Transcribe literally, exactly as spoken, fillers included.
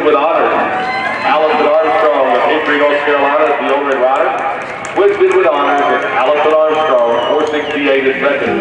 with honors. Allison Armstrong of Hickory, North Carolina is the overhead rider. Twisted with honors, and Allison Armstrong, four sixty-eight is second.